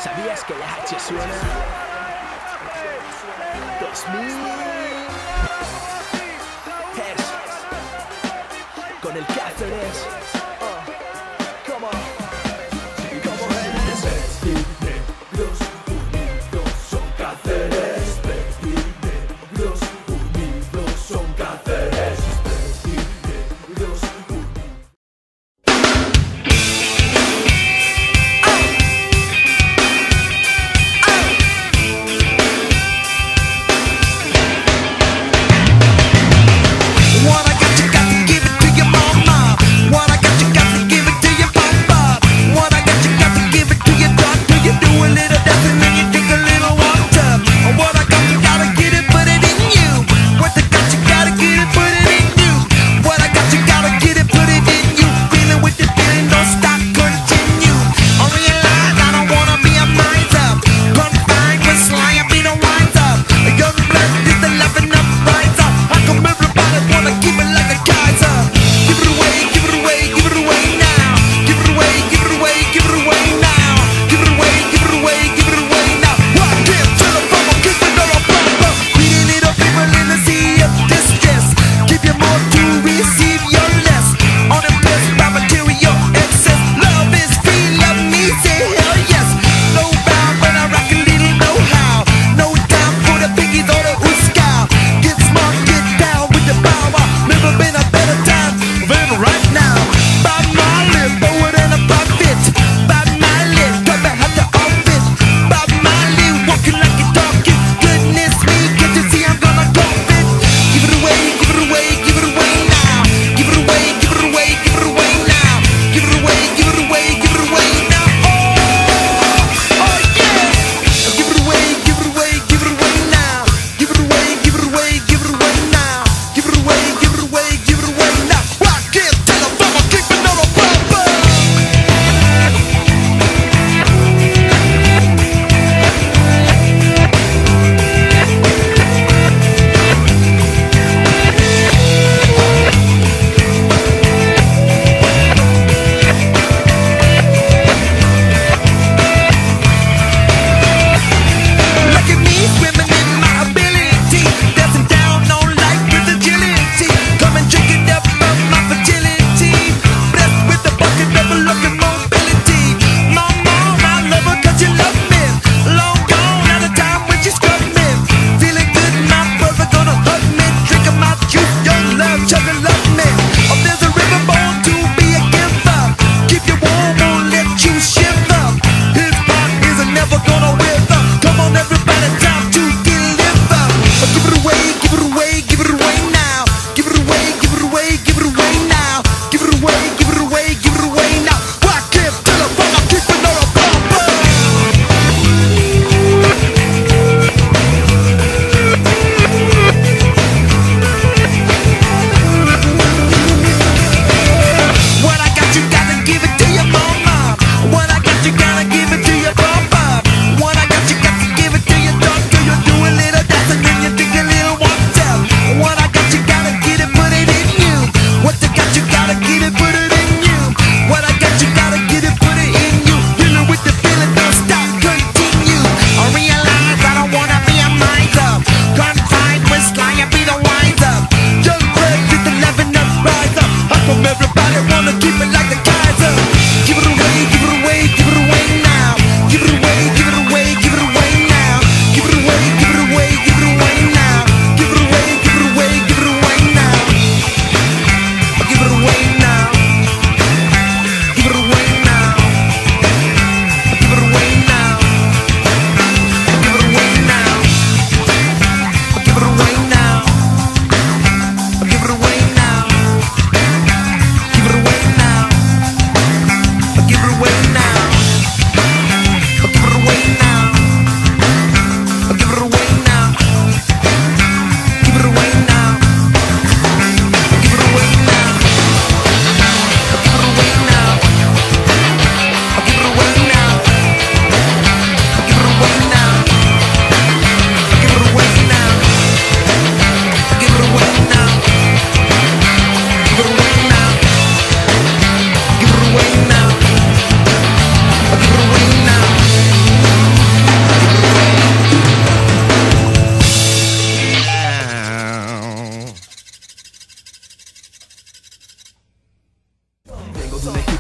¿Sabías que la H suena? 2000 Hertz con el Cáceres. Como Negros unidos son Cáceres. Negros unidos son Cáceres. Negros unidos. What I got, you got to give it to your mama. What I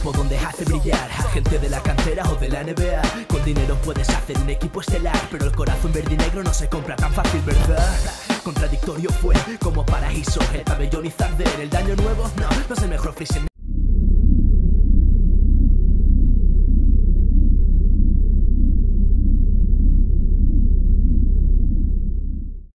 equipo donde hace brillar a gente de la cantera o de la NBA. Con dinero puedes hacer un equipo estelar, pero el corazón verde y negro no se compra tan fácil, ¿verdad? Contradictorio fue como paraíso, el pabellón y Zarder. El daño nuevo, no es el mejor free.